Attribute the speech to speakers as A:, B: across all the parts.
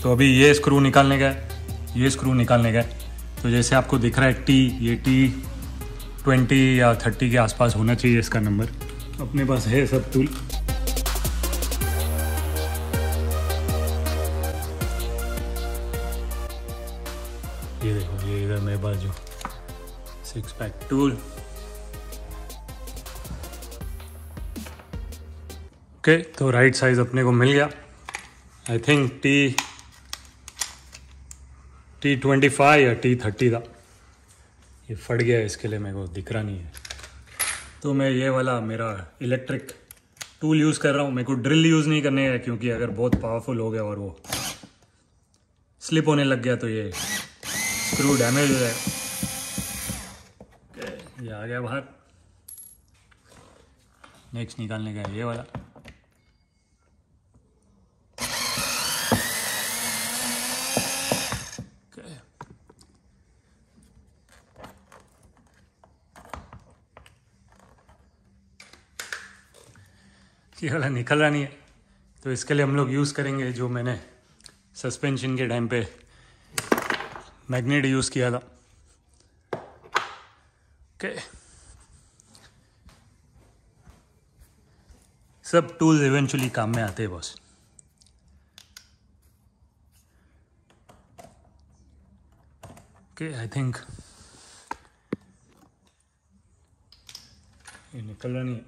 A: तो अभी ये स्क्रू निकालने का है, ये स्क्रू निकालने का है। तो जैसे आपको दिख रहा है टी, ये T20 या 30 के आसपास होना चाहिए इसका नंबर। अपने पास है सब टूल। ये देखो, ये इधर मेरे पास जो 6 पैक टूल। ओके, तो राइट साइज अपने को मिल गया। आई थिंक T25 या T30 था। ये फट गया है, इसके लिए मेरे को दिख रहा नहीं है। तो मैं ये वाला मेरा इलेक्ट्रिक टूल यूज़ कर रहा हूँ। मेरे को ड्रिल यूज़ नहीं करने है, क्योंकि अगर बहुत पावरफुल हो गया और वो स्लिप होने लग गया तो ये स्क्रू डैमेज हो जाएगा। ये आ गया बाहर। नेक्स्ट निकालने का है ये वाला। ये वाला निकल रहा नहीं है, तो इसके लिए हम लोग यूज़ करेंगे जो मैंने सस्पेंशन के टाइम पे मैग्नेट यूज़ किया था। ओके, सब टूल्स इवेंचुअली काम में आते हैं बॉस। ओके, आई थिंक ये निकल रहा नहीं है।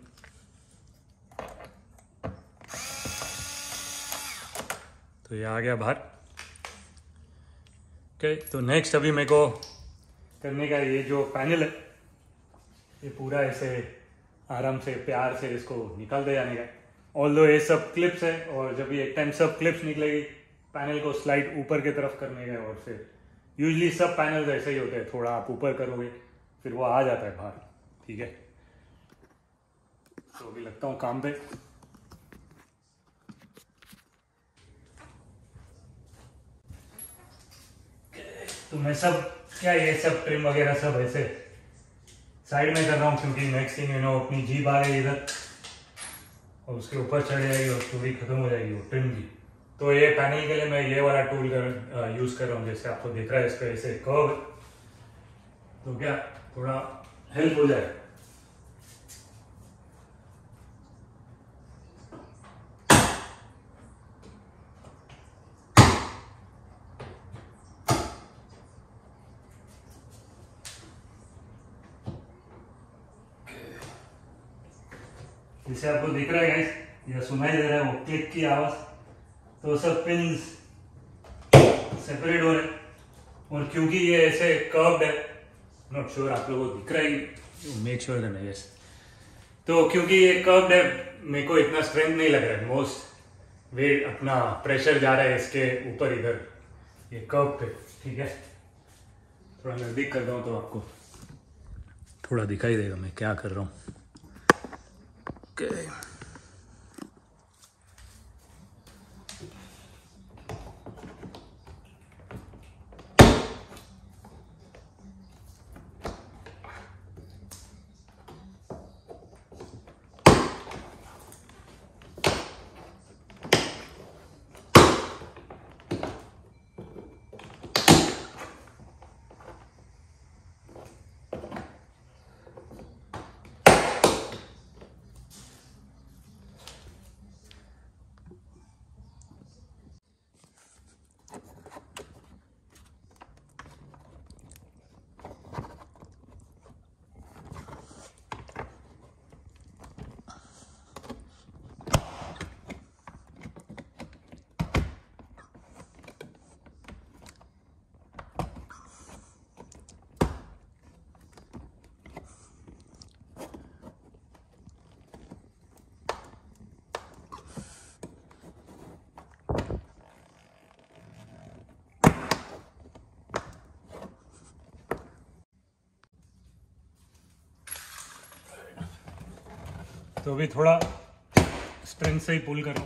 A: तो ये आ गया बाहर। ओके, तो नेक्स्ट अभी मेरे को करने का ये जो पैनल है, ये पूरा ऐसे आराम से प्यार से इसको निकाल दे जाने का। ऑल्दो ये सब क्लिप्स है, और जब ये एक टाइम सब क्लिप्स निकलेगी, पैनल को स्लाइड ऊपर की तरफ करने का। और फिर यूजली सब पैनल्स ऐसे ही होते हैं, थोड़ा आप ऊपर करोगे फिर वो आ जाता है बाहर। ठीक है, तो अभी लगता हूँ काम पे। तो मैं सब क्या ये सब ट्रिम वगैरह सब ऐसे साइड में कर रहा हूँ, क्योंकि नेक्स्ट थिंग अपनी जीप आ गई इधर और उसके ऊपर चढ़ जाएगी और स्टोरी खत्म हो जाएगी वो ट्रिम की। तो ये पैनल के लिए मैं ये वाला टूल यूज़ कर रहा हूँ। जैसे आपको दिख रहा है इस पर ऐसे कर्व, तो क्या थोड़ा हेल्प हो जाए। जैसे आपको दिख रहा है गाइस, या सुनाई दे रहा है वो क्लिक की आवाज, तो सब पिन्स सेपरेट हो रहे हैं। और क्योंकि ये ऐसे कर्व्ड है, नॉट श्योर आप लोगों को दिख रहा है, मेक श्योर करना यस। तो क्योंकि ये कर्व्ड है, मेरे को इतना स्ट्रेंथ नहीं लग रहा है। मोस्ट वेट अपना प्रेशर जा रहा है इसके ऊपर इधर ये कर्व पे। ठीक है, थोड़ा नजदीक कर दूँ तो आपको थोड़ा दिखाई देगा मैं क्या कर रहा हूँ। Okay. तो अभी थोड़ा स्ट्रेंथ से ही पुल करो,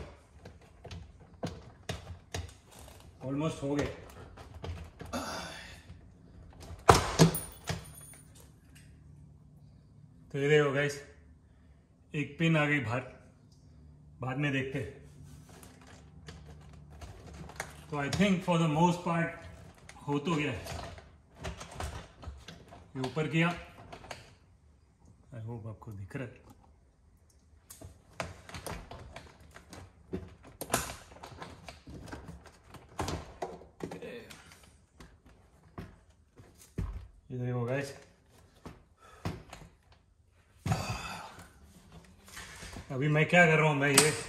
A: ऑलमोस्ट हो गए। तो ये देखो गाइस, एक पिन आ गई बाहर, बाद में देखते हैं। तो I think for the most part हो तो गया। ये ऊपर किया, आई होप आपको दिख रहा है। ये देखो गाइस, अभी मैं क्या कर रहा हूँ, मैं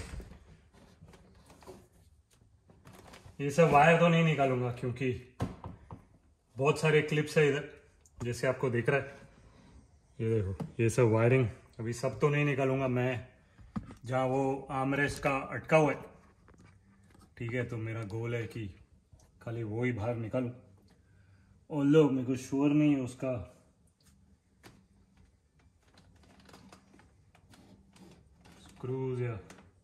A: ये सब वायर तो नहीं निकालूंगा क्योंकि बहुत सारे क्लिप्स है इधर, जैसे आपको दिख रहा है। ये देखो, ये सब वायरिंग अभी सब तो नहीं निकालूंगा मैं, जहाँ वो आर्मरेस्ट का अटका हुआ है, ठीक है। तो मेरा गोल है कि खाली वो ही बाहर निकालूं, और लो मेरे को श्योर नहीं है उसका स्क्रूज या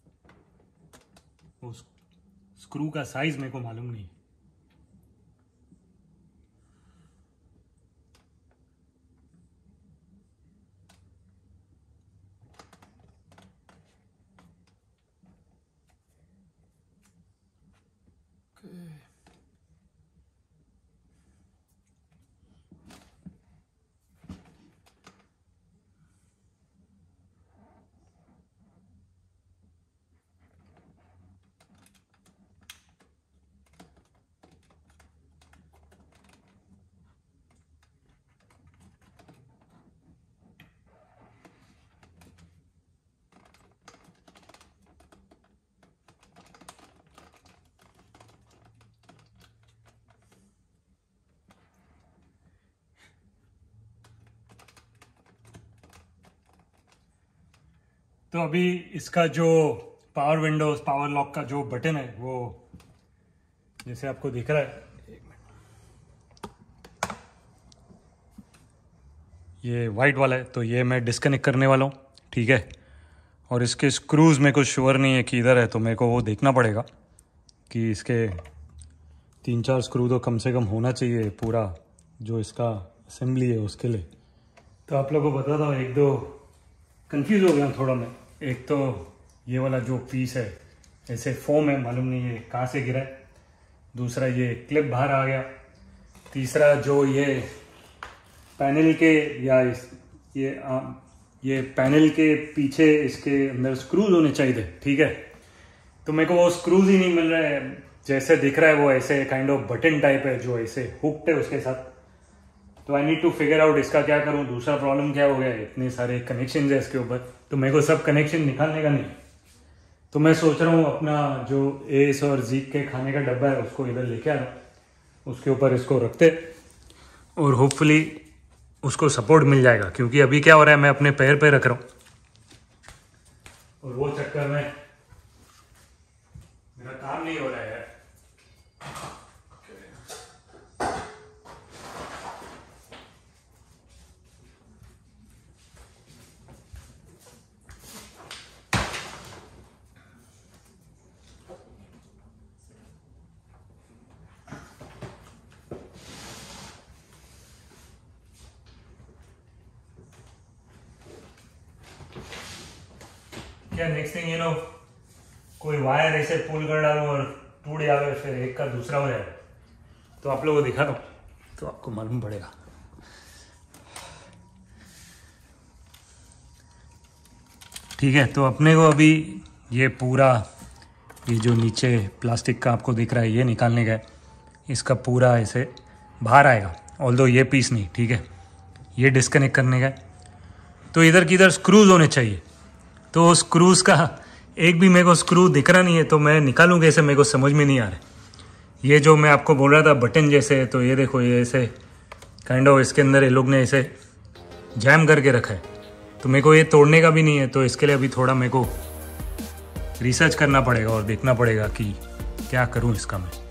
A: उस स्क्रू का साइज मेरे को मालूम नहीं। तो अभी इसका जो पावर विंडोज पावर लॉक का जो बटन है वो जैसे आपको दिख रहा है, ये वाइट वाला है, तो ये मैं डिस्कनेक्ट करने वाला हूँ, ठीक है। और इसके स्क्रूज मेरे को श्योर नहीं है कि इधर है, तो मेरे को वो देखना पड़ेगा कि इसके 3-4 स्क्रू तो कम से कम होना चाहिए पूरा जो इसका असेंबली है उसके लिए। तो आप लोगों को बताता हूँ, एक दो कंफ्यूज हो गया थोड़ा मैं। एक तो ये वाला जो पीस है ऐसे फोम है, मालूम नहीं है कहाँ से गिरा है। दूसरा ये क्लिप बाहर आ गया। तीसरा जो ये पैनल के या ये पैनल के पीछे इसके अंदर स्क्रूज होने चाहिए, ठीक है। तो मेरे को वो स्क्रूज ही नहीं मिल रहा है, जैसे दिख रहा है वो ऐसे काइंड ऑफ बटन टाइप है जो ऐसे हुक्ड है उसके साथ। तो I need to figure out इसका क्या करूं। दूसरा प्रॉब्लम क्या हो गया है, इतने सारे कनेक्शन है इसके ऊपर, तो मेरे को सब कनेक्शन निकालने का नहीं। तो मैं सोच रहा हूँ अपना जो एस और जीक के खाने का डब्बा है उसको इधर लेके आ रहा हूँ, उसके ऊपर इसको रखते और होपफुली उसको सपोर्ट मिल जाएगा। क्योंकि अभी क्या हो रहा है, मैं अपने पैर पे रख रहा हूँ और वो चक्कर में मेरा काम नहीं हो रहा है। क्या नेक्स्ट थिंग यू नो, कोई वायर ऐसे पुल कर डालो और टूट जावे, फिर एक का दूसरा हो जाए। तो आप लोगों को दिखा दो तो आपको मालूम पड़ेगा। ठीक है, तो अपने को अभी ये पूरा ये जो नीचे प्लास्टिक का आपको दिख रहा है ये निकालने का है। इसका पूरा ऐसे बाहर आएगा, ऑल्दो ये पीस नहीं, ठीक है। ये डिस्कनेक्ट करने का है। तो इधर की इधर स्क्रूज होने चाहिए। तो स्क्रूज का एक भी मेरे को स्क्रू दिख रहा नहीं है, तो मैं निकालूँ कैसे, मेरे को समझ में नहीं आ रहा। ये जो मैं आपको बोल रहा था बटन जैसे, तो ये देखो ये ऐसे काइंड ऑफ इसके अंदर ये लोग ने ऐसे जैम करके रखा है। तो मेरे को ये तोड़ने का भी नहीं है, तो इसके लिए अभी थोड़ा मेरे को रिसर्च करना पड़ेगा और देखना पड़ेगा कि क्या करूँ इसका मैं।